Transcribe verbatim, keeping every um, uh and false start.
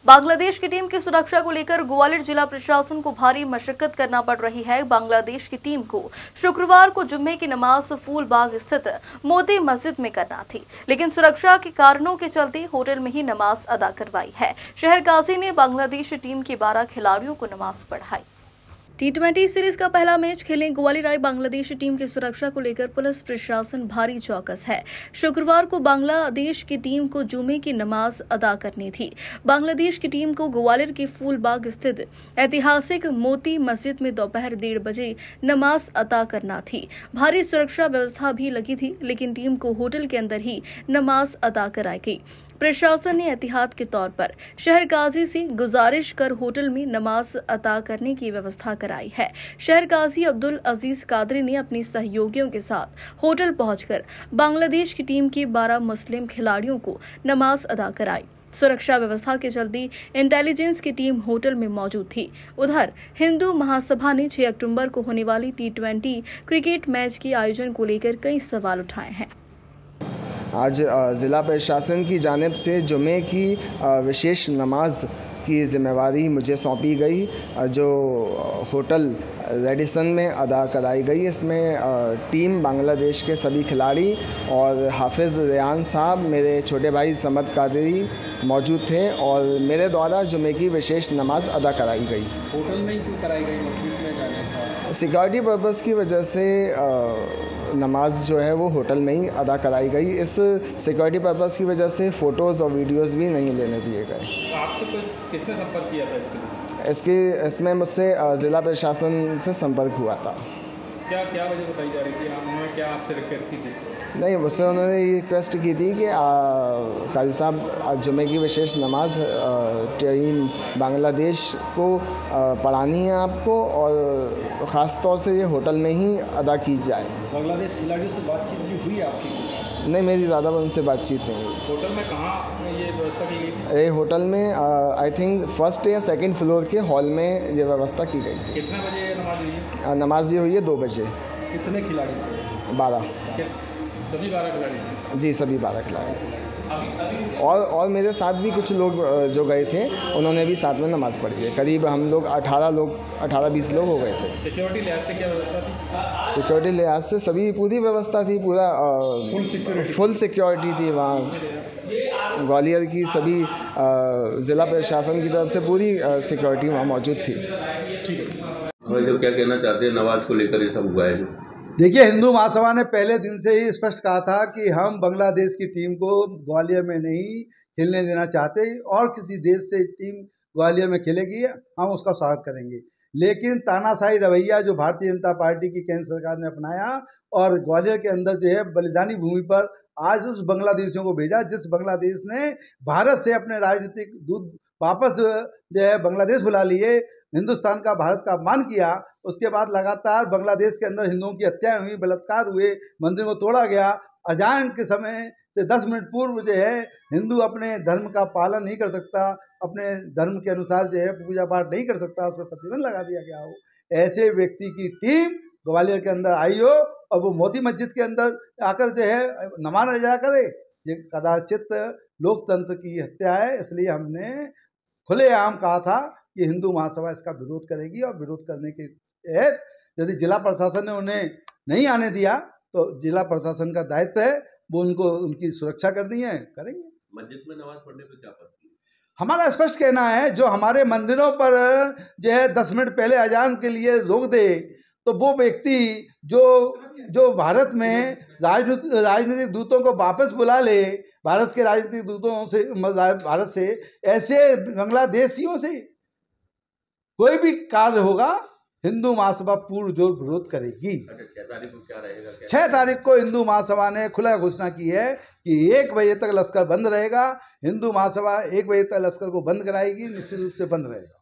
बांग्लादेश की टीम की सुरक्षा को लेकर ग्वालियर जिला प्रशासन को भारी मशक्कत करना पड़ रही है। बांग्लादेश की टीम को शुक्रवार को जुम्मे की नमाज फूल बाग स्थित मोती मस्जिद में करना थी, लेकिन सुरक्षा के कारणों के चलते होटल में ही नमाज अदा करवाई है। शहर काजी ने बांग्लादेश टीम के बारह खिलाड़ियों को नमाज पढ़ाई। टी ट्वेंटी सीरीज का पहला मैच खेलने ग्वालियर आई बांग्लादेश टीम की सुरक्षा को लेकर पुलिस प्रशासन भारी चौकस है। शुक्रवार को बांग्लादेश की टीम को जुमे की नमाज अदा करनी थी। बांग्लादेश की टीम को ग्वालियर के फूलबाग स्थित ऐतिहासिक मोती मस्जिद में दोपहर डेढ़ बजे नमाज अदा करना थी। भारी सुरक्षा व्यवस्था भी लगी थी, लेकिन टीम को होटल के अंदर ही नमाज अदा कराई गई। प्रशासन ने एहतियात के तौर पर शहर काजी से गुजारिश कर होटल में नमाज अदा करने की व्यवस्था कराई है। शहर काजी अब्दुल अजीज कादरी ने अपने सहयोगियों के साथ होटल पहुंचकर बांग्लादेश की टीम के बारह मुस्लिम खिलाड़ियों को नमाज अदा कराई। सुरक्षा व्यवस्था के चलते इंटेलिजेंस की टीम होटल में मौजूद थी। उधर हिंदू महासभा ने छह अक्टूबर को होने वाली टी ट्वेंटी क्रिकेट मैच के आयोजन को लेकर कई सवाल उठाए हैं। आज ज़िला प्रशासन की जानिब से जुमे की विशेष नमाज की ज़िम्मेवारी मुझे सौंपी गई, जो होटल रेडिसन में अदा कराई गई। इसमें टीम बांग्लादेश के सभी खिलाड़ी और हाफिज़ रेयान साहब, मेरे छोटे भाई समद कादरी मौजूद थे और मेरे द्वारा जुमे की विशेष नमाज अदा कराई गई। होटल में ही क्यों कराई गई? मस्जिद में जाने का सिक्योरिटी पर्पज़ की वजह से नमाज जो है वो होटल में ही अदा कराई गई। इस सिक्योरिटी पर्पज़ की वजह से फ़ोटोज़ और वीडियोज़ भी नहीं लेने दिए गए। तो आपसे कोई किसने संपर्क किया था इसके? इसकी इसमें मुझसे ज़िला प्रशासन से संपर्क हुआ था। क्या क्या वजह बताई जा रही थी? उन्होंने क्या आपसे रिक्वेस्ट की थी? नहीं, मुझसे उन्होंने ये रिक्वेस्ट की थी कि काजी साहब जुमे की विशेष नमाज टीम बांग्लादेश को पढ़ानी है आपको, और ख़ास तौर से ये होटल में ही अदा की जाए। बांग्लादेश खिलाड़ियों से बातचीत भी हुई आपकी? नहीं, मेरी ज़्यादा उनसे बातचीत नहीं हुई। होटल में कहाँ ये व्यवस्था की गई? ये होटल में आई थिंक फर्स्ट या सेकंड फ्लोर के हॉल में ये व्यवस्था की गई थी। कितने बजे नमाज हुई है? नमाज ये हुई है दो बजे। कितने खिलाड़ी थे? बारह। सभी बारह खिलाड़ी? जी, सभी बारह खिलाड़ी। और और मेरे साथ भी कुछ लोग जो गए थे, उन्होंने भी साथ में नमाज़ पढ़ी है। करीब हम लोग अठारह लोग अठारह बीस लोग हो गए थे। सिक्योरिटी लिहाज से क्या व्यवस्था थी? सिक्योरिटी लिहाज से सभी पूरी व्यवस्था थी, पूरा फुल सिक्योरिटी फुल सिक्योरिटी थी वहाँ। ग्वालियर की सभी ज़िला प्रशासन की तरफ से पूरी सिक्योरिटी वहाँ मौजूद थी। जो क्या कहना चाहते हैं नमाज को लेकर ये सब हुआ है? देखिए, हिंदू महासभा ने पहले दिन से ही स्पष्ट कहा था कि हम बांग्लादेश की टीम को ग्वालियर में नहीं खेलने देना चाहते, और किसी देश से टीम ग्वालियर में खेलेगी हम उसका स्वागत करेंगे। लेकिन तानाशाही रवैया जो भारतीय जनता पार्टी की केंद्र सरकार ने अपनाया और ग्वालियर के अंदर जो है बलिदानी भूमि पर आज उस बांग्लादेशियों को भेजा जिस बांग्लादेश ने भारत से अपने राजनीतिक दूत वापस जो है बांग्लादेश बुला लिए, हिंदुस्तान का भारत का अपमान किया। उसके बाद लगातार बांग्लादेश के अंदर हिंदुओं की हत्याएं हुई, बलात्कार हुए, मंदिर को तोड़ा गया। अजान के समय से दस मिनट पूर्व जो है हिंदू अपने धर्म का पालन नहीं कर सकता, अपने धर्म के अनुसार जो है पूजा पाठ नहीं कर सकता, उस पर प्रतिबंध लगा दिया गया हो। ऐसे व्यक्ति की टीम ग्वालियर के अंदर आई हो और वो मोती मस्जिद के अंदर आकर जो है नमाज अदा करे, ये कदाचित लोकतंत्र की हत्या है। इसलिए हमने खुलेआम कहा था कि हिंदू महासभा इसका विरोध करेगी, और विरोध करने के तहत यदि जिला प्रशासन ने उन्हें नहीं आने दिया तो जिला प्रशासन का दायित्व है, वो उनको उनकी सुरक्षा करनी है, करेंगे। मस्जिद में नमाज पढ़ने पर क्या आपत्ति? हमारा स्पष्ट कहना है, जो हमारे मंदिरों पर जो है दस मिनट पहले अजान के लिए रोक दे, तो वो व्यक्ति जो जो भारत में राजनीतिक राजनीतिक दूतों को वापस बुला ले, भारत के राजनीतिक दूतों से, भारत से ऐसे बांग्लादेशियों से कोई भी कार्य होगा, हिंदू महासभा पूर्ण जोर विरोध करेगी। छह तारीख को क्या रहेगा? छह तारीख को हिंदू महासभा ने खुला घोषणा की है कि एक बजे तक लश्कर बंद रहेगा। हिंदू महासभा एक बजे तक लश्कर को बंद कराएगी, निश्चित रूप से बंद रहेगा।